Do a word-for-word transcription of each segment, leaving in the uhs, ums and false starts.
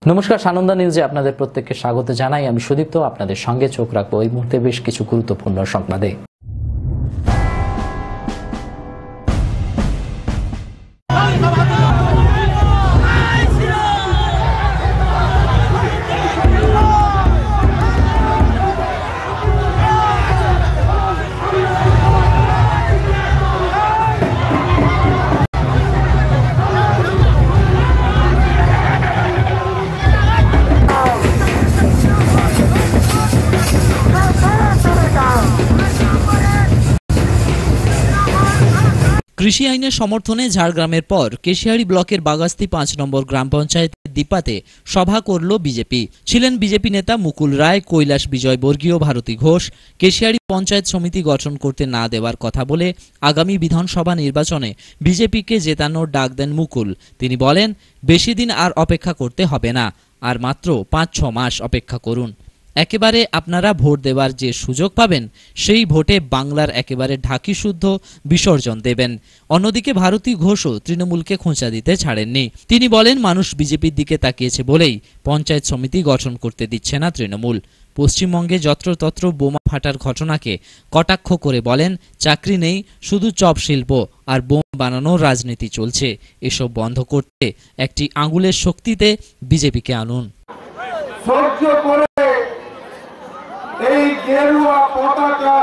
নমস্কার, সানন্দা নিউজে আপনাদের প্রত্যেককে স্বাগত জানাই। আমি সুদীপ্ত, আপনাদের সঙ্গে চোখ রাখবো এই মুহূর্তে বেশ কিছু গুরুত্বপূর্ণ সংবাদে। কৃষি আইনের সমর্থনে ঝাড়গ্রামের পর কেশিয়াড়ি ব্লকের বাগাস্তি পাঁচ নম্বর গ্রাম পঞ্চায়েতের দীপাতে সভা করল বিজেপি। ছিলেন বিজেপি নেতা মুকুল রায়, কৈলাস বিজয় বর্গীয়, ভারতী ঘোষ। কেশিয়াড়ি পঞ্চায়েত সমিতি গঠন করতে না দেওয়ার কথা বলে আগামী বিধানসভা নির্বাচনে বিজেপিকে জেতানোর ডাক দেন মুকুল। তিনি বলেন, বেশি দিন আর অপেক্ষা করতে হবে না, আর মাত্র পাঁচ ছ মাস অপেক্ষা করুন। একেবারে আপনারা ভোট দেওয়ার যে সুযোগ পাবেন, সেই ভোটে বাংলার একেবারে ঢাকি শুদ্ধ বিসর্জন দেবেন। অন্যদিকে ভারতী ঘোষও তৃণমূলকে খোঁচা দিতে ছাড়েননি। তিনি বলেন, মানুষ বিজেপির দিকে তাকিয়েছে বলেই পঞ্চায়েত সমিতি গঠন করতে দিচ্ছে না তৃণমূল। পশ্চিমবঙ্গে যত্রতত্র বোমা ফাটার ঘটনাকে কটাক্ষ করে বলেন, চাকরি নেই, শুধু চপ শিল্প আর বোম বানানোর রাজনীতি চলছে। এসব বন্ধ করতে একটি আঙুলের শক্তিতে বিজেপিকে আনুন। সহ্য করে এই গেরুয়া পতাকা,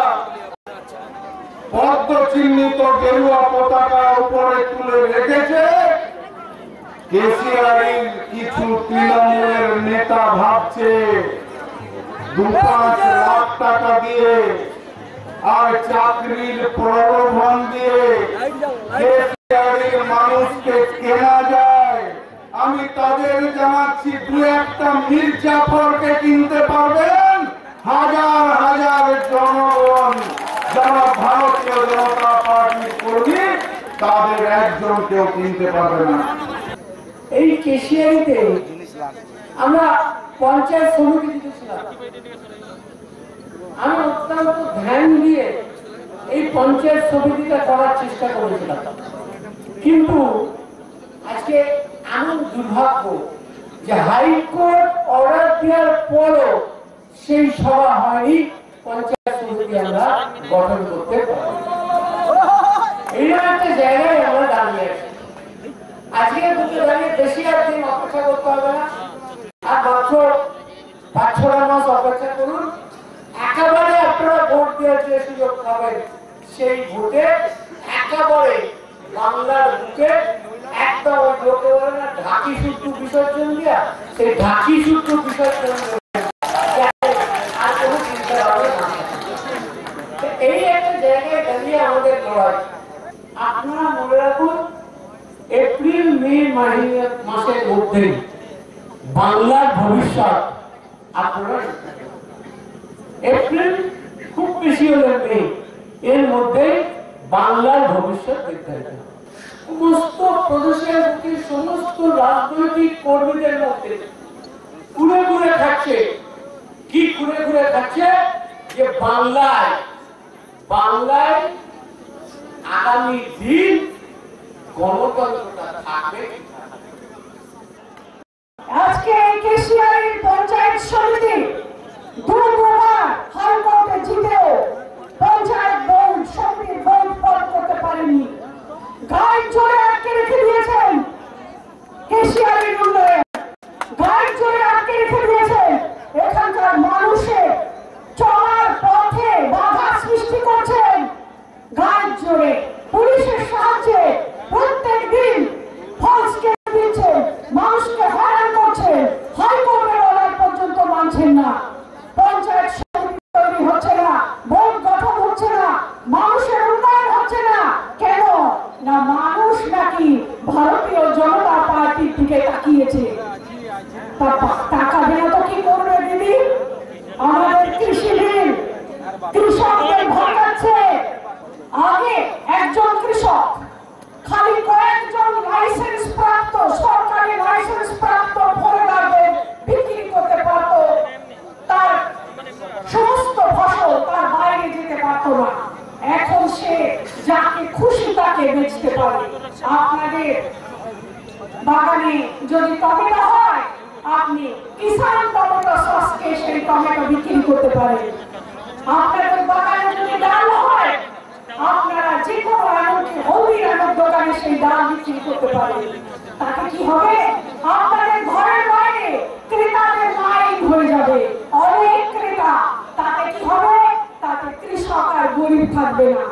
পদ্ম চিহ্নিত গেরুয়া পতাকা উপরে তুলে রেখেছে কেশিয়াড়ির কিছু তৃণমূলের নেতা। ভাবছে দু পাঁচ লাখ টাকা দিয়ে আর চাকরির প্রলোভন দিয়ে কেশিয়াড়ির মানুষকে কেনা যায়। আমি তাদের জানাচ্ছি, দু একটা মির্জাফরকে কিনতে পারবেন, হাজার হাজার জনগণ যারা ভারতীয় জনতা পার্টির কর্মী, তাদের একজনকেও কিনতে পারবে না। এই কেশিয়াড়িতে আমরা পঞ্চায়েত সমিতি দিতেছিলাম। আমি অত্যন্ত ধ্যান দিয়ে এই পঞ্চায়েত সমিতিটা করার চেষ্টা করেছিলাম, কিন্তু আজকে এমন দুর্ভাগ্য যে হাইকোর্ট অর্ডার দেওয়ার পরও সেই সভা হয়নি, পঞ্চায়েত সমিতি আমরা গঠন করতে পারি। এইরকম একটা জায়গায় আমরা দাঁড়িয়ে আছি। আজকে দুটো দাঁড়িয়ে বেশি আর দিন অপেক্ষা করতে হবে না, আর বছর পাঁচ ছয় মাস অপেক্ষা করুন। একেবারে আপনারা ভোট দেওয়ার যে সুযোগ পাবেন, সেই ভোটে একেবারে বাংলার বুকে একটা ওই লোকে বলে না ঢাকি শুদ্ধ বিসর্জন দিয়া, সেই ঢাকি শুদ্ধ বিসর্জন আর কোনো চিন্তা হবে না। এই একটা জায়গায় দাঁড়িয়ে আমাদের লড়াই। আপনারা মনে রাখুন, এপ্রিল মে মাসের মধ্যে বাংলার ভবিষ্যৎ আপনারা, এপ্রিল খুব বেশি হলে মে, এর মধ্যে বাংলার ভবিষ্যৎ নির্ধারিত। সমস্ত প্রদেশের সমস্ত রাজনৈতিক কর্মীদের মধ্যে ঘুরে ঘুরে খাচ্ছে। কি ঘুরে ঘুরে খাচ্ছে? যে বাংলায় বাংলায় আগামী দিন গণতন্ত্রটা থাকবে। আজকে কেশিয়াড়ির পঞ্চায়েত সমিতি দু দুবার হাইকোর্টে জিতেও পঞ্চায়েত বোর্ড সমিতির ভোট পালন করতে পারেনি। গাইড জোরে আটকে রেখে দিয়েছেন কেশিয়াড়ির উন্নয়ন, গাইড জোরে আটকে রেখে দিয়েছেন এখানকার মানুষের চলার পথে বাধা সৃষ্টি করছেন। গাইড জোরে পুলিশের সাহায্যে প্রত্যেক দিন ফলস কেস দিচ্ছেন, মানুষকে হয়রান করছেন, হাইকোর্টের অর্ডার পর্যন্ত মানছেন না। পঞ্চায়েত সমিতি তৈরি হচ্ছে না, ভোট গঠন হচ্ছে না, মানুষের উন্নয়ন হচ্ছে না। কেন না? মানুষ নাকি ভারতীয় জনতা পার্টির দিকে তাকিয়েছে। টাকা দেওয়া তো কি করবে দিদি? আমাদের কৃষি ঋণ কৃষকদের ভরকাচ্ছে। আগে একজন কৃষক খালি কয়েকজন লাইসেন্স প্রাপ্ত, সরকারি লাইসেন্স প্রাপ্ত ফলগার্ডে বিক্রি করতে পারত, তার সমস্ত ফসল তার বাইরে যেতে পারত না। এখন সে যাকে খুশি তাকে বেচতে পারে। আপনাদের বাগানে যদি টমেটো হয়, আপনি কিষান টমেটো সসকে সেই টমেটো বিক্রি করতে পারেন। আপনাদের বাগানে যদি ডাল হয়, আপনারা যে কোনো এমনকি হলদিরামের দোকানে সেই ডাল বিক্রি করতে পারেন। তাতে কি হবে? আপনাদের ঘরের বাইরে ক্রেতাদের লাইন হয়ে যাবে, অনেক ক্রেতা। তাতে কি হবে? তাতে কৃষক আর গরিব থাকবে না।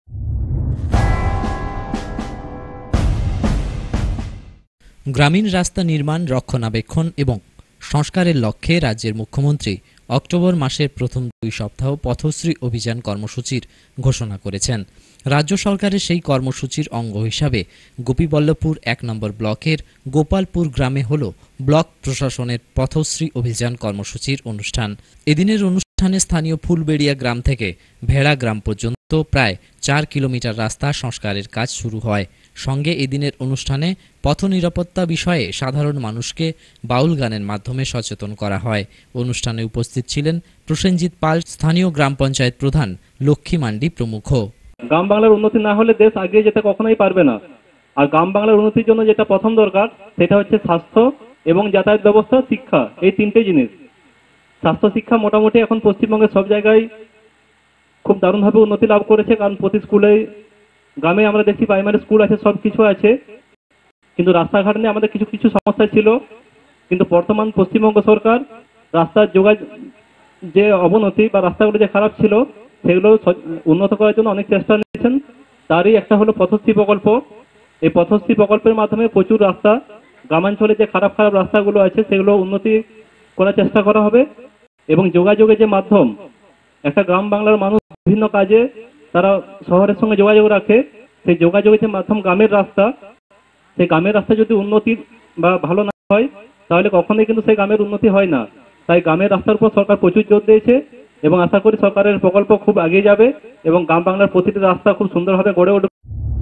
গ্রামীণ রাস্তা নির্মাণ, রক্ষণাবেক্ষণ এবং সংস্কারের লক্ষ্যে রাজ্যের মুখ্যমন্ত্রী অক্টোবর মাসের প্রথম দুই সপ্তাহ পথশ্রী অভিযান কর্মসূচির ঘোষণা করেছেন। রাজ্য সরকারের সেই কর্মসূচির অঙ্গ হিসাবে গোপীবল্লভপুর এক নম্বর ব্লকের গোপালপুর গ্রামে হল ব্লক প্রশাসনের পথশ্রী অভিযান কর্মসূচির অনুষ্ঠান। এদিনের অনুষ্ঠানে স্থানীয় ফুলবেড়িয়া গ্রাম থেকে ভেড়া গ্রাম পর্যন্ত প্রায় চার কিলোমিটার রাস্তা সংস্কারের কাজ শুরু হয়। সঙ্গে এদিনের অনুষ্ঠানে পথ নিরাপত্তা বিষয়ে সাধারণ মানুষকে বাউল গানের মাধ্যমে সচেতন করা হয়। অনুষ্ঠানে উপস্থিত ছিলেন প্রসেনজিৎ পাল, স্থানীয় গ্রাম পঞ্চায়েত প্রধান লক্ষ্মী মান্ডি প্রমুখ। গ্রাম বাংলার উন্নতি না হলে দেশ এগিয়ে যেতে কখনোই পারবে না। আর গ্রাম বাংলার উন্নতির জন্য যেটা প্রথম দরকার সেটা হচ্ছে স্বাস্থ্য এবং যাতায়াত ব্যবস্থা, শিক্ষা, এই তিনটে জিনিস। স্বাস্থ্য শিক্ষা মোটামুটি এখন পশ্চিমবঙ্গের সব জায়গায় খুব দারুণভাবে উন্নতি লাভ করেছে, কারণ প্রতি স্কুলে, গ্রামে আমরা দেখি প্রাইমারি স্কুল আছে, সব কিছু আছে, কিন্তু রাস্তাঘাট নিয়ে আমাদের কিছু কিছু সমস্যা ছিল। কিন্তু বর্তমান পশ্চিমবঙ্গ সরকার রাস্তার যোগাযোগ যে অবনতি বা রাস্তাগুলো যে খারাপ ছিল সেগুলো উন্নত করার জন্য অনেক চেষ্টা নিয়েছেন। তারই একটা হলো পথশ্রী প্রকল্প। এই পথশ্রী প্রকল্পের মাধ্যমে প্রচুর রাস্তা, গ্রামাঞ্চলে যে খারাপ খারাপ রাস্তাগুলো আছে সেগুলো উন্নতি করার চেষ্টা করা হবে। এবং যোগাযোগের যে মাধ্যম, একটা গ্রাম বাংলার মানুষ বিভিন্ন কাজে তারা শহরের সঙ্গে যোগাযোগ রাখে, সেই যোগাযোগের যে মাধ্যম গ্রামের রাস্তা, সেই গ্রামের রাস্তা যদি উন্নতি বা ভালো না হয় তাহলে কখনোই কিন্তু সেই গ্রামের উন্নতি হয় না। তাই গ্রামের রাস্তার উপর সরকার প্রচুর জোর দিয়েছে এবং আশা করি সরকারের প্রকল্প খুব এগিয়ে যাবে এবং গ্রাম বাংলার প্রতিটি রাস্তা খুব সুন্দরভাবে গড়ে উঠবে।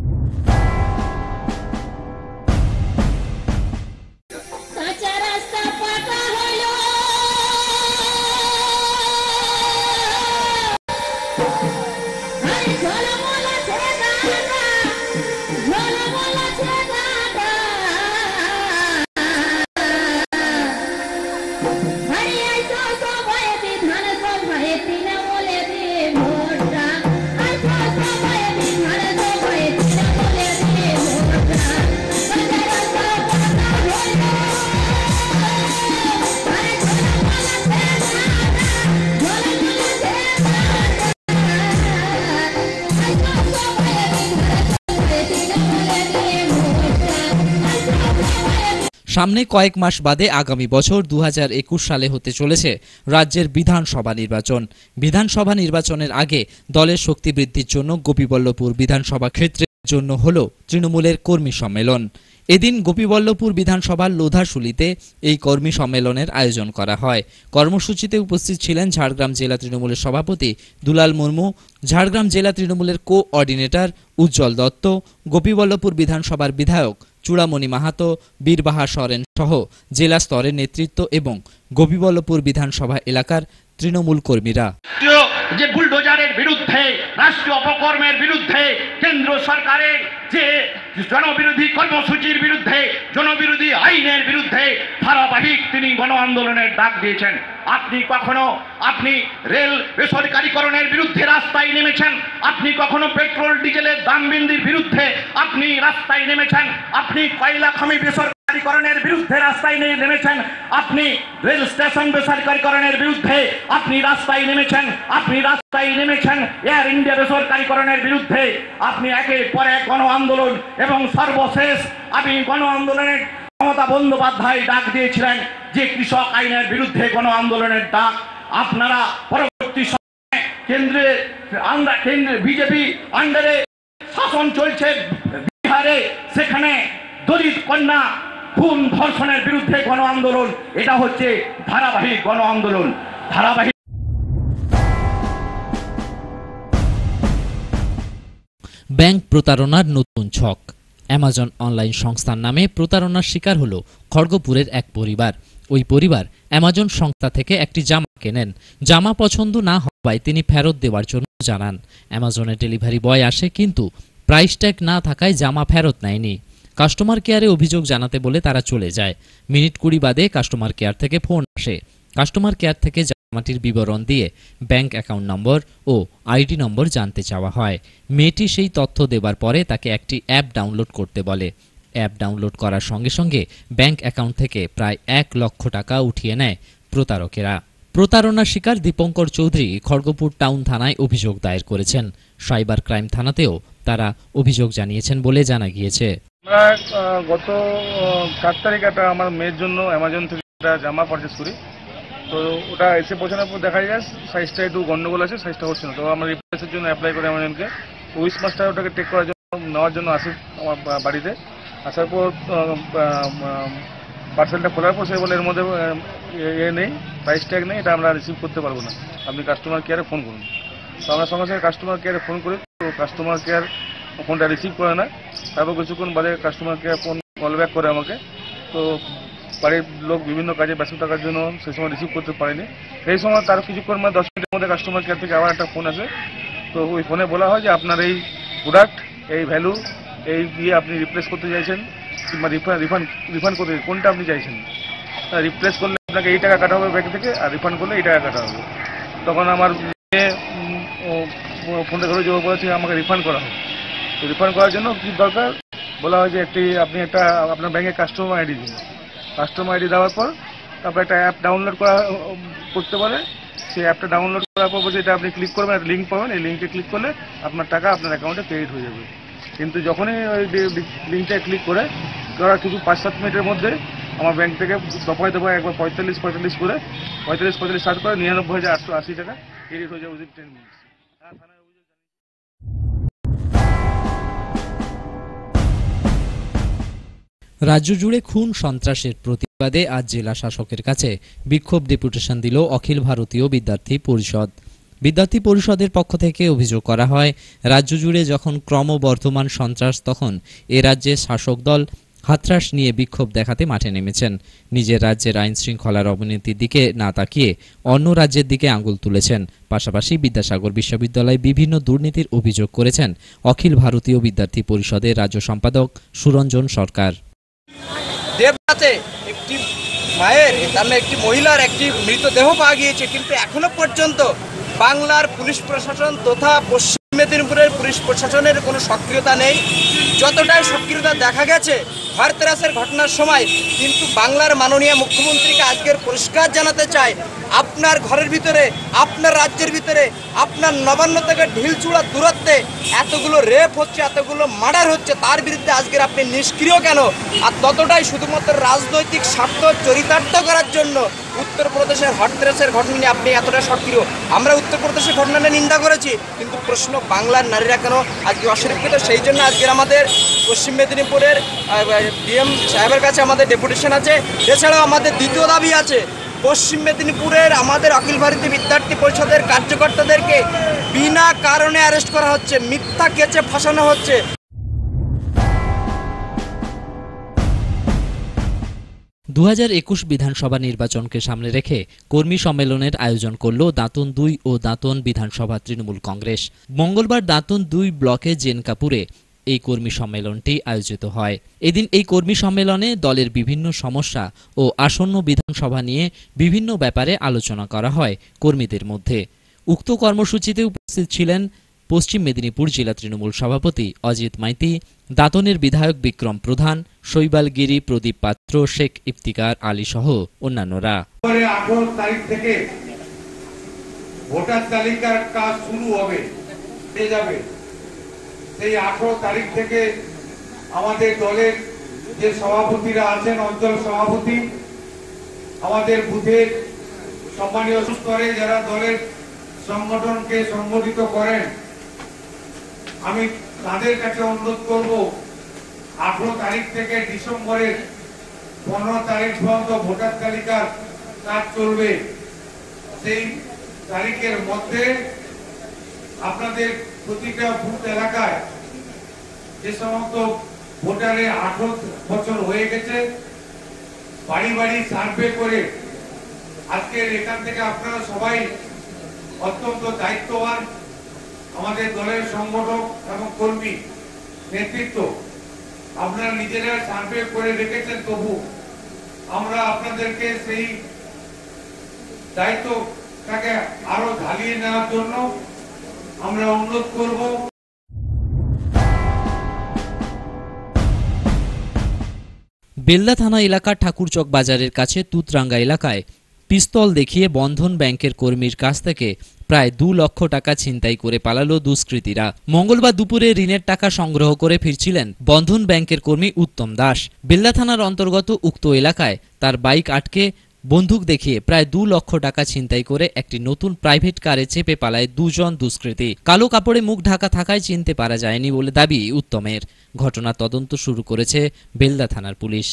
সামনে কয়েক মাস বাদে আগামী বছর দু হাজার একুশ সালে হতে চলেছে রাজ্যের বিধানসভা নির্বাচন। বিধানসভা নির্বাচনের আগে দলের শক্তি বৃদ্ধির জন্য গোপীবল্লভপুর বিধানসভা ক্ষেত্রের জন্য হল তৃণমূলের কর্মী সম্মেলন। এদিন গোপীবল্লভপুর বিধানসভার লোধাশুলিতে এই কর্মী সম্মেলনের আয়োজন করা হয়। কর্মসূচিতে উপস্থিত ছিলেন ঝাড়গ্রাম জেলা তৃণমূলের সভাপতি দুলাল মুর্মু, ঝাড়গ্রাম জেলা তৃণমূলের কোঅর্ডিনেটর উজ্জ্বল দত্ত, গোপীবল্লভপুর বিধানসভার বিধায়ক চূড়ামণি মাহাতো, বীরবাহার সরেন সহ জেলা স্তরের নেতৃত্ব এবং গোপীবল্লভপুর বিধানসভা এলাকার তৃণমূল কর্মীরা। যে বুলডোজারের বিরুদ্ধে, রাষ্ট্রীয় অপকর্মের বিরুদ্ধে, কেন্দ্র সরকারের যে জনবিরোধী কর্মসূচির বিরুদ্ধে, জনবিরোধী আইনের বিরুদ্ধে ধারাবাহিক তিনি গণ আন্দোলনের ডাক দিয়েছেন। আপনি কখনো আপনি রেল বেসরকারীকরণের বিরুদ্ধে রাস্তায় নেমেছেন, আপনি কখনো পেট্রোল ডিজেলের দাম বৃদ্ধির বিরুদ্ধে আপনি রাস্তায় নেমেছেন, আপনি কয়লা খনি বেসরকারীকরণের বিরুদ্ধে রাস্তায় নেমেছেন, আপনি রেল স্টেশন বেসরকারীকরণের বিরুদ্ধে আপনি রাস্তায় নেমেছেন, আপনি রাস্তায় নেমেছেন এয়ার ইন্ডিয়া বেসরকারীকরণের বিরুদ্ধে। আপনি একের পর এক গণ আন্দোলন এবং সর্বশেষ আপনি গণ আন্দোলনের মমতা বন্দ্যোপাধ্যায় ডাক দিয়েছিলেন যে কৃষক আইনের বিরুদ্ধে গণ আন্দোলনের ডাক। আপনারা পরবর্তী সময়ে কেন্দ্রে আমরা কেন্দ্রে বিজেপি আন্ডারে শাসন চলছে বিহারে, সেখানে দলিত কন্যা খুন ধর্ষণের বিরুদ্ধে গণ আন্দোলন। এটা হচ্ছে ধারাবাহিক গণ আন্দোলন, ধারাবাহিক। ব্যাংক প্রতারণার নতুন ছক। অ্যামাজন অনলাইন সংস্থার নামে প্রতারণার শিকার হল খড়গপুরের এক পরিবার। ওই পরিবার অ্যামাজন সংস্থা থেকে একটি জামা কেনেন। জামা পছন্দ না হওয়ায় তিনি ফেরত দেওয়ার জন্য জানান। অ্যামাজনের ডেলিভারি বয় আসে, কিন্তু প্রাইস ট্যাগ না থাকায় জামা ফেরত নেয়নি। কাস্টমার কেয়ারে অভিযোগ জানাতে বলে তারা চলে যায়। মিনিট কুড়ি বাদে কাস্টমার কেয়ার থেকে ফোন আসে। কাস্টমার কেয়ার থেকে জামাটির বিবরণ দিয়ে ব্যাংক অ্যাকাউন্ট নম্বর ও আইডি নম্বর জানতে চাওয়া হয়। মেয়েটি সেই তথ্য দেবার পরে তাকে একটি অ্যাপ ডাউনলোড করতে বলে। অ্যাপ ডাউনলোড করার সঙ্গে সঙ্গে ব্যাংক অ্যাকাউন্ট থেকে প্রায় এক লক্ষ টাকা উঠিয়ে নেয় প্রতারকেরা। প্রতারণার শিকার দীপঙ্কর চৌধুরী খড়গপুর টাউন থানায় অভিযোগ দায়ের করেছেন। সাইবার ক্রাইম থানাতেও তারা অভিযোগ জানিয়েছেন বলে জানা গিয়েছে। আমরা গত চার তারিখ একটা আমার মেয়ের জন্য অ্যামাজন থেকে একটা জামা পারচেস করি। তো ওটা এসে পৌঁছানোর পর দেখা যায় সাইজটা একটু গন্ডগোল আছে, সাইজটা হচ্ছে না। তো আমরা রিপ্লেসের জন্য অ্যাপ্লাই করি অ্যামাজনকে। উইশ মাস্টার ওটাকে টেক করার জন্য নেওয়ার জন্য আসে আমার বাড়িতে। আসার পর পার্সেলটা খোলার পর সে বলে এর মধ্যে এ নেই, প্রাইস ট্যাগ নেই, এটা আমরা রিসিভ করতে পারবো না, আপনি কাস্টমার কেয়ারে ফোন করুন। তো আমরা সঙ্গে সঙ্গে কাস্টমার কেয়ারে ফোন করি। তো কাস্টমার কেয়ার ফোনটা রিসিভ করে না। তারপর কিছুক্ষণ বাদে customer care phone call back করে আমাকে। তো বাড়ির লোক বিভিন্ন কাজে ব্যস্ত থাকার জন্য সেই সময় রিসিভ করতে পারেনি। সেই সময় তার কিছুক্ষণ মানে দশ মিনিটের মধ্যে কাস্টমার কেয়ার থেকে আবার একটা ফোন আসে। তো ওই ফোনে বলা হয় যে আপনার এই প্রোডাক্ট, এই ভ্যালু, এই দিয়ে আপনি রিপ্লেস করতে চাইছেন কিংবা রিফান্ড রিফান্ড রিফান্ড করতে কোনটা আপনি চাইছেন। রিপ্লেস করলে আপনাকে এই টাকা কাটা হবে ব্যাংক থেকে, আর রিফান্ড করলে এই টাকা কাটা হবে। তখন আমার মেয়ে ফোনটা ধরে জোর বলেছে আমাকে রিফান্ড করা হবে। তো রিফান্ড করার জন্য কী দরকার বলা হয় যে একটি আপনি একটা আপনার ব্যাংকের কাস্টমার আইডি দিন। কাস্টমার আইডি দেওয়ার পর তারপর একটা অ্যাপ ডাউনলোড করা করতে পারে। সেই অ্যাপটা ডাউনলোড করার পর বলছে এটা আপনি ক্লিক করবেন, একটা লিঙ্ক পাবেন, এই লিঙ্কে ক্লিক করলে আপনার টাকা আপনার অ্যাকাউন্টে ক্রেডিট হয়ে যাবে। কিন্তু যখনই ওই লিঙ্কটায় ক্লিক করে করার কিছু পাঁচ সাত মিনিটের মধ্যে আমার ব্যাংক থেকে দফায় দফায় একবার পঁয়তাল্লিশ পঁয়তাল্লিশ করে পঁয়তাল্লিশ পঁয়তাল্লিশ ষাট করে নিরানব্বই হাজার আটশো আশি টাকা ক্রেডিট হয়ে যাবে উইদিন টেন মিনিটস। রাজ্য জুড়ে খুন সন্ত্রাসের প্রতিবাদে আজ জেলা শাসকের কাছে বিক্ষোভ ডেপুটেশন দিল অখিল ভারতীয় বিদ্যার্থী পরিষদ। বিদ্যার্থী পরিষদের পক্ষ থেকে অভিযোগ করা হয়, রাজ্য জুড়ে যখন ক্রমবর্ধমান সন্ত্রাস, তখন এ রাজ্যে শাসক দল হাতরাস নিয়ে বিক্ষোভ দেখাতে মাঠে নেমেছেন। নিজের রাজ্যের আইন শৃঙ্খলার অবনতির দিকে না তাকিয়ে অন্য রাজ্যের দিকে আঙুল তুলেছেন। পাশাপাশি বিদ্যাসাগর বিশ্ববিদ্যালয়ে বিভিন্ন দুর্নীতির অভিযোগ করেছেন অখিল ভারতীয় বিদ্যার্থী পরিষদের রাজ্য সম্পাদক সুরঞ্জন সরকার। দেবরাতে একটি মায়ের তার একটি মহিলার একটি মৃতদেহ পাওয়া গিয়েছে, কিন্তু এখনো পর্যন্ত বাংলার পুলিশ প্রশাসন তথা পশ্চিম মেদিনীপুরের পুলিশ প্রশাসনের কোনো সক্রিয়তা নেই। যতটাই সক্রিয়তা দেখা গেছে ভারতরাসের ঘটনার সময়, কিন্তু বাংলার মাননীয় মুখ্যমন্ত্রীকে আজকের পরিষ্কার জানাতে চাই, আপনার ঘরের ভিতরে, আপনার রাজ্যের ভিতরে, আপনার নবান্ন থেকে ঢিলচূড়া দূরত্বে এতগুলো রেপ হচ্ছে, এতগুলো মার্ডার হচ্ছে, তার বিরুদ্ধে আজকের আপনি নিষ্ক্রিয় কেন? আর ততটাই শুধুমাত্র রাজনৈতিক স্বার্থ চরিতার্থ করার জন্য উত্তরপ্রদেশের হটরেসের ঘটনা নিয়ে আপনি এতটা সক্রিয়। আমরা উত্তরপ্রদেশের ঘটনাটা নিন্দা করেছি, কিন্তু প্রশ্ন বাংলার নারীরা কেন আজকে অসুরক্ষিত? সেই জন্য আজকের আমাদের পশ্চিম মেদিনীপুরের ডিএম সাহেবের কাছে আমাদের ডেপুটেশন আছে। এছাড়াও আমাদের দ্বিতীয় দাবি আছে, পশ্চিম মেদিনীপুরের আমাদের অখিল ভারতীয় বিদ্যার্থী পরিষদের কার্যকর্তাদেরকে বিনা কারণে অ্যারেস্ট করা হচ্ছে, মিথ্যা কেচে ফাঁসানো হচ্ছে। দু হাজার একুশ বিধানসভা নির্বাচনকে সামনে রেখে কর্মী সম্মেলনের আয়োজন করল দাঁতন দুই ও দাঁতন বিধানসভা তৃণমূল কংগ্রেস। মঙ্গলবার দাঁতন দুই ব্লকে জেনকাপুরে এই কর্মী সম্মেলনটি আয়োজিত হয়। এদিন এই কর্মী সম্মেলনে দলের বিভিন্ন সমস্যা ও আসন্ন বিধানসভা নিয়ে বিভিন্ন ব্যাপারে আলোচনা করা হয় কর্মীদের মধ্যে। উক্ত কর্মসূচিতে উপস্থিত ছিলেন পশ্চিম মেদিনীপুর জেলা তৃণমূল সভাপতি অজিত মাইতি, দাঁতনের বিধায়ক বিক্রম প্রধান, শৈবালগিরি প্রদীপ পাত্র, শেখ ইফতিকার আলী সহ অন্যান্যরা। আঠারো তারিখ থেকে ভোটার তালিকার কাজ শুরু হবে, যাবে। সেই আঠারো তারিখ থেকে আমাদের দলের যে সভাপতিরা আছেন, অঞ্চল সভাপতি, আমাদের বুথের সম্মানীয় স্তরে যারা দলের সংগঠনকে সংগঠিত করেন, আমি তাদের কাছে অনুরোধ করব, আঠারো তারিখ থেকে ডিসেম্বরের পনেরো তারিখ পর্যন্ত ভোটার তালিকার কাজ চলবে। সেই তারিখের মধ্যে আপনাদের প্রতিটা বুথ এলাকায় যে সমস্ত ভোটারের আঠারো বছর হয়ে গেছে, বাড়ি বাড়ি সার্ভে করে আজকের এখান থেকে আপনারা সবাই অত্যন্ত দায়িত্ববান, আমাদের দলের সংগঠক এবং কর্মী নেতৃত্ব, আপনারা নিজেরা সার্ভে করে রেখেছেন, তবু আমরা আপনাদেরকে সেই দায়িত্বটাকে আরো ঢালিয়ে নেওয়ার জন্য আমরা অনুরোধ করব। বেলদা থানা এলাকার ঠাকুরচক বাজারের কাছে তুতরাঙ্গা এলাকায় পিস্তল দেখিয়ে বন্ধন ব্যাংকের কর্মীর কাছ থেকে প্রায় দু লক্ষ টাকা ছিনতাই করে পালালো দুষ্কৃতীরা। মঙ্গলবার দুপুরে ঋণের টাকা সংগ্রহ করে ফিরছিলেন বন্ধন ব্যাংকের কর্মী উত্তম দাস। বেলদা থানার অন্তর্গত উক্ত এলাকায় তার বাইক আটকে বন্দুক দেখিয়ে প্রায় দু লক্ষ টাকা ছিনতাই করে একটি নতুন প্রাইভেট কারে চেপে পালায় দুজন দুষ্কৃতী। কালো কাপড়ে মুখ ঢাকা থাকায় চিনতে পারা যায়নি বলে দাবি উত্তমের। ঘটনা তদন্ত শুরু করেছে বেলদা থানার পুলিশ।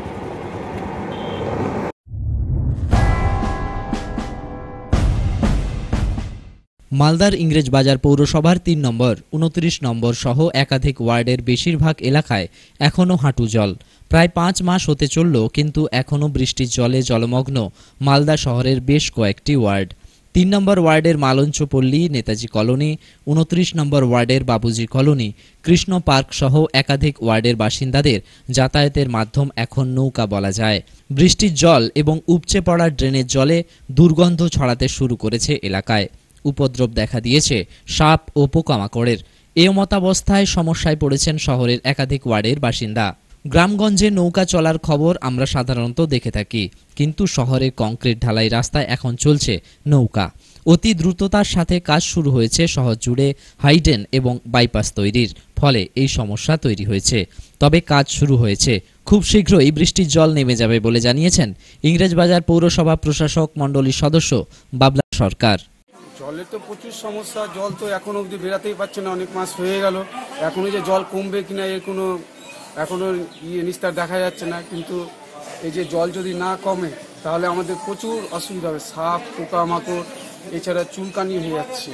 মালদার ইংরেজবাজার পৌরসভার তিন নম্বর, উনত্রিশ নম্বর সহ একাধিক ওয়ার্ডের বেশিরভাগ এলাকায় এখনও হাঁটু জল। প্রায় পাঁচ মাস হতে চলল, কিন্তু এখনও বৃষ্টির জলে জলমগ্ন মালদা শহরের বেশ কয়েকটি ওয়ার্ড। তিন নম্বর ওয়ার্ডের মালঞ্চপল্লী, নেতাজি কলোনি, উনত্রিশ নম্বর ওয়ার্ডের বাবুজি কলোনি, কৃষ্ণ পার্ক সহ একাধিক ওয়ার্ডের বাসিন্দাদের যাতায়াতের মাধ্যম এখন নৌকা বলা যায়। বৃষ্টির জল এবং উপচে পড়া ড্রেনের জলে দুর্গন্ধ ছড়াতে শুরু করেছে এলাকায়। উপদ্রব দেখা দিয়েছে সাপ ও পোকামাকড়ের। এ মতাবস্থায় সমস্যায় পড়েছেন শহরের একাধিক ওয়ার্ডের বাসিন্দা। গ্রামগঞ্জে নৌকা চলার খবর আমরা সাধারণত দেখে থাকি, কিন্তু শহরে কংক্রিট ঢালাই রাস্তায় এখন চলছে নৌকা। অতি দ্রুততার সাথে কাজ শুরু হয়েছে শহর জুড়ে হাইডেন এবং বাইপাস তৈরির, ফলে এই সমস্যা তৈরি হয়েছে। তবে কাজ শুরু হয়েছে, খুব শীঘ্রই বৃষ্টির জল নেমে যাবে বলে জানিয়েছেন ইংরেজবাজার পৌরসভা প্রশাসক মণ্ডলীর সদস্য বাবলা সরকার। জলের তো প্রচুর সমস্যা, জল তো এখন অবধি বেরাতেই পারছে না, অনেক মাস হয়ে গেল। এখনো যে জল কমবে কিনা এর কোনো এখনো ইয়ে নিস্তার দেখা যাচ্ছে না। কিন্তু এই যে জল যদি না কমে তাহলে আমাদের প্রচুর অসুবিধা হবে, সাপ পোকামাকড় এছাড়া চুলকানি হয়ে যাচ্ছে।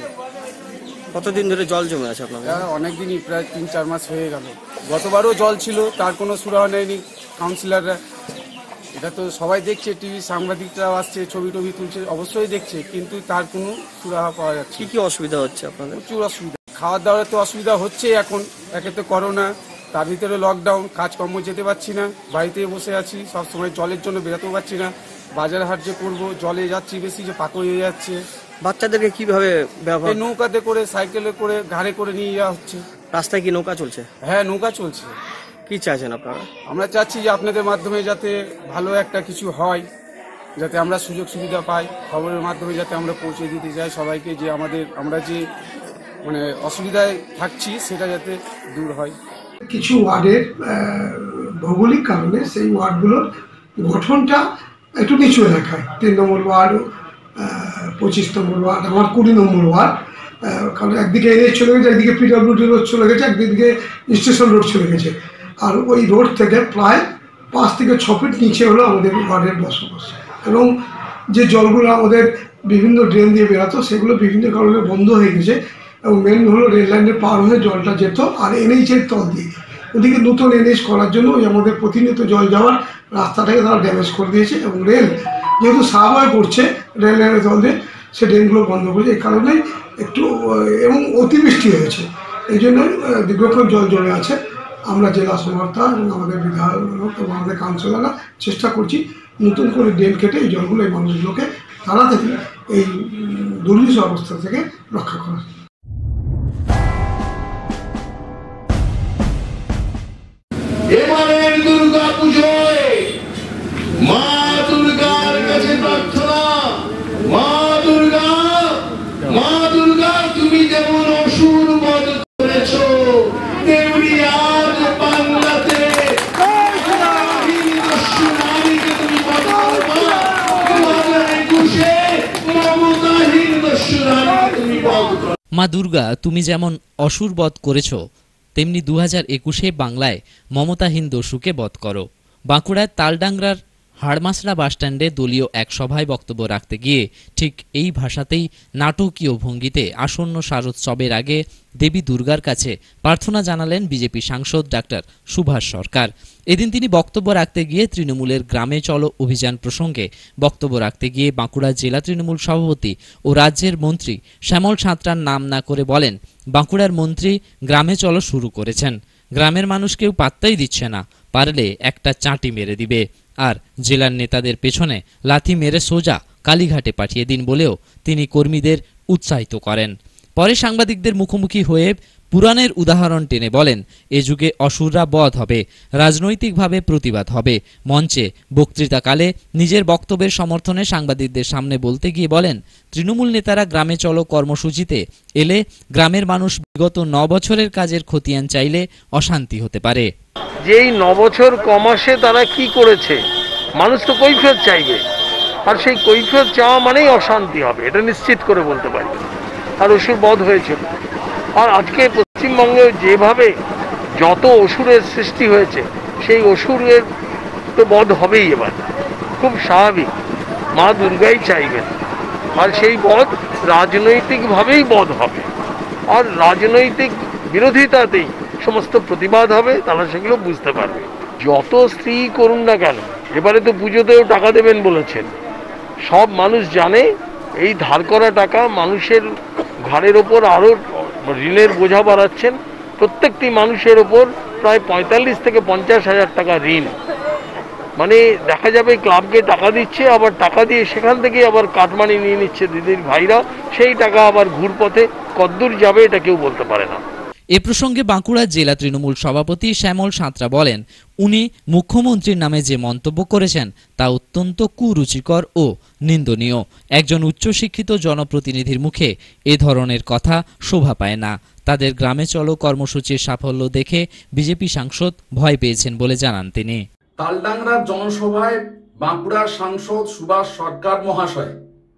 কতদিন ধরে জল জমে আছে আপনাদের? অনেকদিনই, প্রায় তিন চার মাস হয়ে গেল। গতবারও জল ছিল, তার কোনো সুরাহা নেয়নি কাউন্সিলররা। এটা তো সবাই দেখছে, টিভি সাংবাদিকরাও আসছে, ছবি টবি তুলছে, অবশ্যই দেখছে, কিন্তু তার কোনো সুরাহা পাওয়া যাচ্ছে। কি কি অসুবিধা হচ্ছে আপনাদের? প্রচুর অসুবিধা, খাওয়া দাওয়ার তো অসুবিধা হচ্ছে এখন। একে তো করোনা, তার ভিতরে লকডাউন, কাজকর্ম যেতে পারছি না, বাড়িতে বসে আছি, সব সময় জলের জন্য বেরোতেও পারছি না। বাজার হাট যে করবো, জলে যাচ্ছি বেশি, যে পাকো হয়ে যাচ্ছে। বাচ্চাদেরকে কিভাবে ব্যবহার? নৌকাতে করে, সাইকেলে করে, ঘাড়ে করে নিয়ে যাওয়া হচ্ছে। রাস্তায় কি নৌকা চলছে? হ্যাঁ, নৌকা চলছে। কি চাইছেন আপনারা? আমরা চাচ্ছি যে আপনাদের মাধ্যমে যাতে ভালো একটা কিছু হয়, যাতে আমরা সুযোগ সুবিধা পাই, খবরের মাধ্যমে যাতে আমরা পৌঁছে দিতে চাই সবাইকে, যে আমাদের আমরা যে মানে অসুবিধায় থাকছি সেটা যাতে দূর হয়। কিছু ওয়ার্ডের ভৌগোলিক কারণে সেই ওয়ার্ডগুলোর গঠনটা একটু নিচু এলাকায়, তিন নম্বর ওয়ার্ড, পঁচিশ নম্বর ওয়ার্ড, আমার কুড়ি নম্বর ওয়ার্ড। কারণ একদিকে এনএইচ চলে গেছে, একদিকে পিডব্লিউডি রোড চলে গেছে, একদিকে স্টেশন রোড চলে গেছে। আর ওই রোড থেকে প্রায় পাঁচ থেকে ছ ফিট নিচে হলো আমাদের ওয়ার্ডের বসবাস। এবং যে জলগুলো আমাদের বিভিন্ন ড্রেন দিয়ে বেরোতো সেগুলো বিভিন্ন কারণে বন্ধ হয়ে গেছে। এবং মেন হলো রেল লাইনের পার হয়ে জলটা যেত আর এনএইচের তল দিয়ে। ওদিকে নতুন এনএইচ করার জন্য ওই আমাদের প্রতিনিয়ত জল যাওয়ার রাস্তাটাকে তারা ড্যামেজ করে দিয়েছে। এবং রেল যেহেতু সাবওয়ে করছে রেল লাইনের তল দিয়ে, সে ড্রেনগুলো বন্ধ করেছে। এই কারণেই একটু এবং অতিবৃষ্টি হয়েছে, এই জন্যই দীর্ঘক্ষণ জল জমে আছে। আমরা জেলা সমার্থা এবং আমাদের বিধায়ক এবং আমাদের কাউন্সিলররা চেষ্টা করছি নতুন করে ড্রেন কেটে এই জলগুলো এই মানুষগুলোকে তাড়াতাড়ি এই দুর্বিষ অবস্থা থেকে রক্ষা করা। এবারের দুর্গা পুজোয় মা দুর্গার কাছে প্রার্থনা, মা দুর্গা, মা দুর্গা তুমি যেমন অসুর বধ করেছো, তেমনি আজ বাংলাতে তুমি বধ করবা। দু হাজার একুশে মমতাহীন দস্যুরানীকে তুমি বধ করো। মা দুর্গা তুমি যেমন অসুর বধ করেছ, তেমনি দু হাজার একুশে বাংলায় মমতাহীন দস্যুকে বধ করো। বাঁকুড়ার তালডাংরার হাড়মাসড়া বাসস্ট্যান্ডে দলীয় এক সভায় বক্তব্য রাখতে গিয়ে ঠিক এই ভাষাতেই নাটকীয় ভঙ্গিতে আসন্ন শারদোৎসবের আগে দেবী দুর্গার কাছে প্রার্থনা জানালেন বিজেপি সাংসদ ডাক্তার সুভাষ সরকার। এদিন তিনি বক্তব্য রাখতে গিয়ে তৃণমূলের গ্রামে চলো অভিযান প্রসঙ্গে বক্তব্য রাখতে গিয়ে বাঁকুড়া জেলা তৃণমূল সভাপতি ও রাজ্যের মন্ত্রী শ্যামল সাঁতরার নাম না করে বলেন, বাঁকুড়ার মন্ত্রী গ্রামে চলো শুরু করেছেন, গ্রামের মানুষ কেউ পাত্তাই দিচ্ছে না, পারলে একটা চাঁটি মেরে দিবে। আর জেলার নেতাদের পেছনে লাথি মেরে সোজা কালীঘাটে পাঠিয়ে দিন বলেও তিনি কর্মীদের উৎসাহিত করেন। পরে সাংবাদিকদের মুখোমুখি হয়ে পুরাণের উদাহরণ টেনে বলেন, এ যুগে অসুররা বধ হবে, রাজনৈতিকভাবে প্রতিবাদ হবে। মঞ্চে বক্তৃতাকালে নিজের বক্তব্যের সমর্থনে সাংবাদিকদের সামনে বলতে গিয়ে বলেন, তৃণমূল নেতারা গ্রামে চলো কর্মসূচিতে এলে গ্রামের মানুষ বিগত ন বছরের কাজের খতিয়ান চাইলে অশান্তি হতে পারে। যেই ন বছর কমাসে তারা কি করেছে, মানুষ তো কৈফিয়ত চাইবে, আর সেই কৈফিয়ত চাওয়া মানেই অশান্তি হবে, এটা নিশ্চিত করে বলতে পারি। আর অসুর বধ হয়েছিল, আর আজকে পশ্চিমবঙ্গে যেভাবে যত অসুরের সৃষ্টি হয়েছে, সেই অসুরের তো বধ হবেই এবার, খুব স্বাভাবিক। মা দুর্গাই চাইবেন, আর সেই বধ রাজনৈতিকভাবেই বধ হবে, আর রাজনৈতিক বিরোধিতাতেই সমস্ত প্রতিবাদ হবে, তারা সেগুলো বুঝতে পারবে। যত স্ত্রী করুন না কেন, এবারে তো পুজোতেও টাকা দেবেন বলেছেন। সব মানুষ জানে এই ধার করা টাকা মানুষের ঘাড়ের ওপর আরও ঋণের বোঝা বাড়াচ্ছেন। প্রত্যেকটি মানুষের ওপর প্রায় পঁয়তাল্লিশ থেকে পঞ্চাশ হাজার টাকা ঋণ, মানে দেখা যাবে ক্লাবকে টাকা দিচ্ছে, আবার টাকা দিয়ে সেখান থেকে আবার কাটমানি নিয়ে নিচ্ছে দিদির ভাইরা, সেই টাকা আবার ঘুরপথে কদ্দূর যাবে এটা কেউ বলতে পারে না। এ প্রসঙ্গে বাঁকুড়া জেলা তৃণমূল সভাপতি শ্যামল সাঁতরা বলেন, উনি মুখ্যমন্ত্রীর নামে যে মন্তব্য করেছেন তা অত্যন্ত কুরুচিকর ও নিন্দনীয়। একজন উচ্চশিক্ষিত জনপ্রতিনিধির মুখে এ ধরনের কথা শোভা পায় না। তাদের গ্রামে চলো কর্মসূচির সাফল্য দেখে বিজেপি সাংসদ ভয় পেয়েছেন বলে জানান তিনি। তালডাংরার জনসভায় বাঁকুড়ার সাংসদ সুভাষ সরকার মহাশয়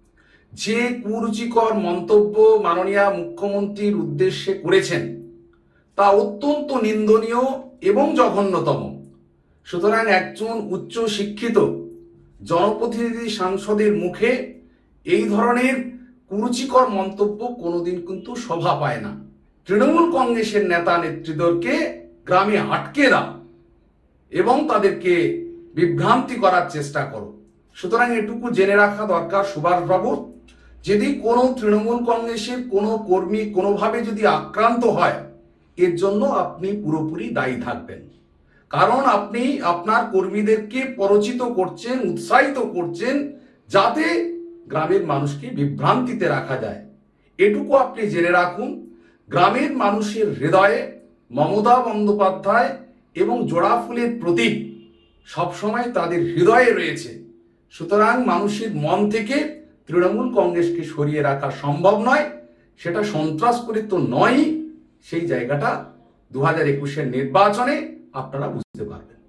যে কুরুচিকর মন্তব্য মাননীয় মুখ্যমন্ত্রীর উদ্দেশ্যে করেছেন তা অত্যন্ত নিন্দনীয় এবং জঘন্যতম। সুতরাং একজন উচ্চ শিক্ষিত জনপ্রতিনিধি সাংসদের মুখে এই ধরনের কুরুচিকর মন্তব্য কোনোদিন কিন্তু শোভা পায় না। তৃণমূল কংগ্রেসের নেতা নেত্রীদেরকে গ্রামে আটকে দাও এবং তাদেরকে বিভ্রান্তি করার চেষ্টা করো। সুতরাং এটুকু জেনে রাখা দরকার সুভাষবাবু, যদি কোনো তৃণমূল কংগ্রেসের কোনো কর্মী কোনোভাবে যদি আক্রান্ত হয়, এর জন্য আপনি পুরোপুরি দায়ী থাকবেন। কারণ আপনি আপনার কর্মীদেরকে পরিচিত করছেন, উৎসাহিত করছেন, যাতে গ্রামের মানুষকে বিভ্রান্তিতে রাখা যায়। এটুকু আপনি জেনে রাখুন, গ্রামের মানুষের হৃদয়ে মমতা বন্দ্যোপাধ্যায় এবং জোড়া ফুলের প্রতীক সবসময় তাদের হৃদয়ে রয়েছে। সুতরাং মানুষের মন থেকে তৃণমূল কংগ্রেসকে সরিয়ে রাখা সম্ভব নয়, সেটা সন্ত্রাস করে তো নয়। সেই জায়গাটা দু হাজার একুশের নির্বাচনে আপনারা বুঝতে পারবেন।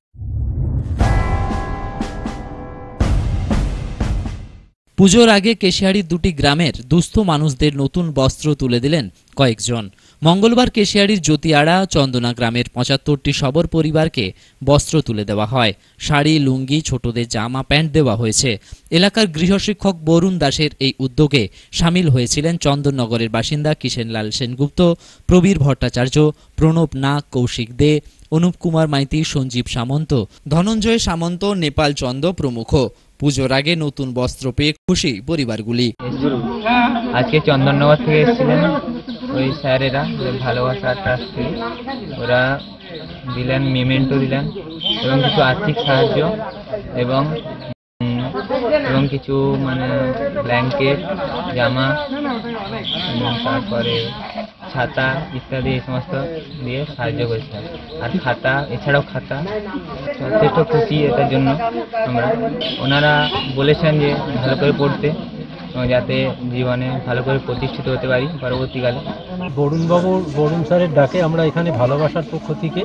পুজোর আগে কেশিয়াড়ির দুটি গ্রামের দুস্থ মানুষদের নতুন বস্ত্র তুলে দিলেন কয়েকজন। মঙ্গলবার কেশিয়াড়ির জ্যোতিয়াড়া চন্দনা গ্রামের পঁচাত্তরটি সবর পরিবারকে বস্ত্র তুলে দেওয়া হয়। শাড়ি, লুঙ্গি, ছোটদের জামা প্যান্ট দেওয়া হয়েছে। এলাকার গৃহশিক্ষক বরুণ দাসের এই উদ্যোগে সামিল হয়েছিলেন চন্দননগরের বাসিন্দা কিষেনলাল সেনগুপ্ত, প্রবীর ভট্টাচার্য, প্রণব নাগ, কৌশিক দে, অনুপ কুমার মাইতি, সঞ্জীব সামন্ত, ধনঞ্জয় সামন্ত, নেপাল চন্দ প্রমুখ। পুজোর আগে নতুন বস্ত্র পেয়ে খুশি পরিবারগুলি। আজকে চন্দননগর থেকে এসেছিলেন ওই স্যারেরা, ভালোবাসা ট্রাস্ট থেকে, ওরা দিলেন মেমেন্টো দিলেন এবং কিছু আর্থিক সাহায্য এবং এবং কিছু মানে ব্ল্যাঙ্কেট, জামা, তারপরে ছাতা ইত্যাদি এই সমস্ত দিয়ে সাহায্য করেছে। আর খাতা, এছাড়াও খাতা, যথেষ্ট খুশি এটার জন্য আমরা। ওনারা বলেছেন যে ভালো করে পড়তে, যাতে জীবনে ভালো করে প্রতিষ্ঠিত হতে পারি পরবর্তীকালে। বরুণবাবু, বরুণ স্যারের ডাকে আমরা এখানে ভালোবাসার পক্ষ থেকে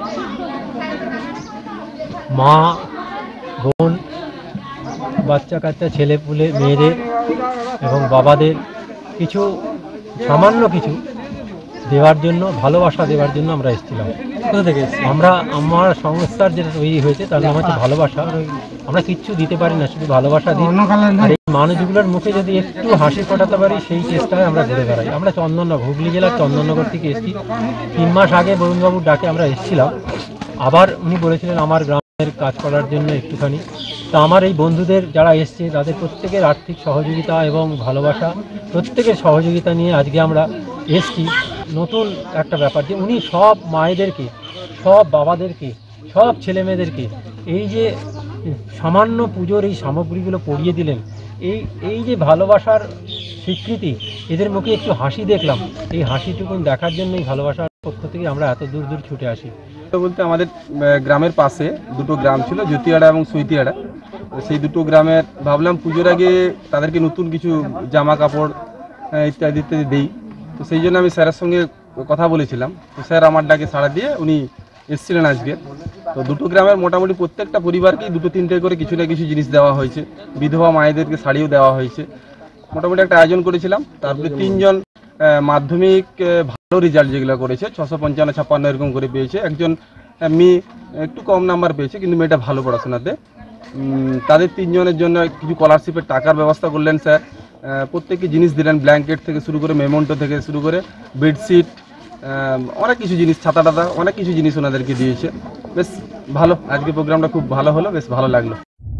মা, বোন, বাচ্চা কাচ্চা, ছেলে পুলে, মেয়েদের এবং বাবাদের কিছু সামান্য কিছু দেওয়ার জন্য, ভালোবাসা দেওয়ার জন্য আমরা এসেছিলাম। কোথা থেকে আমরা, আমার সংস্থার যেটা তৈরি হয়েছে তার নাম হচ্ছে ভালোবাসা। আমরা কিচ্ছু দিতে পারি না, শুধু ভালোবাসা দিই। আর এই মানুষগুলোর মুখে যদি একটু হাসি ফোটাতে পারি, সেই চেষ্টায় আমরা ঘুরে বেড়াই। আমরা চন্দননগর, হুগলি জেলার চন্দননগর থেকে এসেছি। তিন মাস আগে বরুণবাবুর ডাকে আমরা এসেছিলাম। আবার উনি বলেছিলেন আমার গ্রামের কাজ করার জন্য একটুখানি। তা আমার এই বন্ধুদের যারা এসছে তাদের প্রত্যেকের আর্থিক সহযোগিতা এবং ভালোবাসা, প্রত্যেকের সহযোগিতা নিয়ে আজকে আমরা এসছি। নতুন একটা ব্যাপার যে উনি সব মায়েদেরকে সব বাবাদেরকে, সব ছেলেমেয়েদেরকে এই যে সামান্য পুজোর এই সামগ্রীগুলো পরিয়ে দিলেন, এই এই যে ভালোবাসার স্বীকৃতি, এদের মুখে একটু হাসি দেখলাম, এই হাসিটুকুন দেখার জন্য এই ভালোবাসার পক্ষ থেকে আমরা এত দূর দূর ছুটে আসি। বলতে আমাদের গ্রামের পাশে দুটো গ্রাম ছিল, জ্যোতিয়াড়া এবং সৈতিয়াড়া। সেই দুটো গ্রামের ভাবলাম পুজোর আগে তাদেরকে নতুন কিছু জামা কাপড় ইত্যাদি ইত্যাদি দেই। তো সেই জন্য আমি স্যারের সঙ্গে কথা বলেছিলাম। তো স্যার আমার ডাকে সাড়া দিয়ে উনি এসেছিলেন আজকে। তো দুটো গ্রামের মোটামুটি প্রত্যেকটা পরিবারকেই দুটো তিনটে করে কিছু না কিছু জিনিস দেওয়া হয়েছে। বিধবা মায়েদেরকে শাড়িও দেওয়া হয়েছে। মোটামুটি একটা আয়োজন করেছিলাম। তারপরে তিনজন মাধ্যমিক ভালো রেজাল্ট যেগুলো করেছে, ছশো পঞ্চান্ন ছাপ্পান্ন এরকম করে পেয়েছে। একজন মেয়ে একটু কম নাম্বার পেয়েছে, কিন্তু মেয়েটা ভালো পড়াশোনাতে। তাদের তিনজনের জন্য কিছু স্কলারশিপের টাকার ব্যবস্থা করলেন স্যার। প্রত্যেককে জিনিস দিলেন, ব্ল্যাঙ্কেট থেকে শুরু করে মেমোন্টো থেকে শুরু করে বেডশিট, অনেক কিছু জিনিস, ছাতা টাতা, অনেক কিছু জিনিস ওনাদেরকে দিয়েছে। বেশ ভালো, আজকে প্রোগ্রামটা খুব ভালো হলো, বেশ ভালো লাগলো।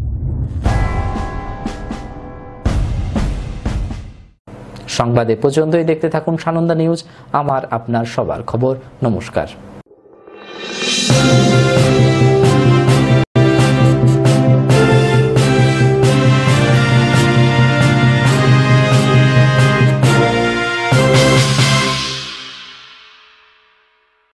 সংবাদ এ পর্যন্তই। দেখতে থাকুন সানন্দা নিউজ, আমার আপনার সবার খবর। নমস্কার।